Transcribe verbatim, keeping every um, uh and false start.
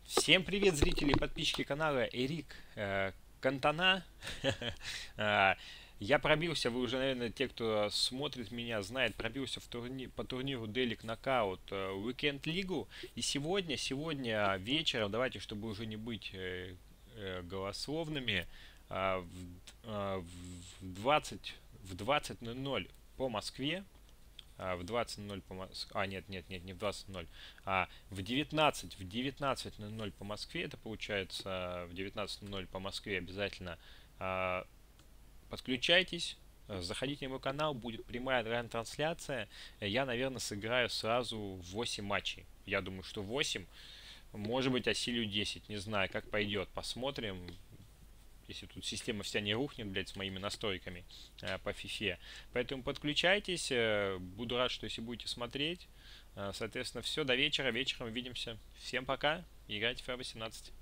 Всем привет, зрители и подписчики канала Эрик э, Кантана. А, Я пробился, вы уже, наверное, те, кто смотрит меня, знает, пробился в турни- по турниру Делик Нокаут э, Weekend Лигу. И сегодня, сегодня вечером, давайте, чтобы уже не быть э, э, голословными, а, в, а, в двадцать в двадцать ноль ноль по Москве, а, в двадцать ноль по Мос- а нет, нет, нет, не в двадцать ноль, а в девятнадцать в девятнадцать ноль ноль по Москве, это получается в девятнадцать ноль ноль по Москве обязательно а, подключайтесь, э, заходите на мой канал, будет прямая трансляция. Я, наверное, сыграю сразу восемь матчей. Я думаю, что восемь, может быть, осилю десять, не знаю, как пойдет, посмотрим. Если тут система вся не рухнет, блядь, с моими настройками э, по фифе. Поэтому подключайтесь. Э, буду рад, что если будете смотреть. Э, соответственно, все, до вечера. Вечером увидимся. Всем пока. Играйте в эф восемнадцать.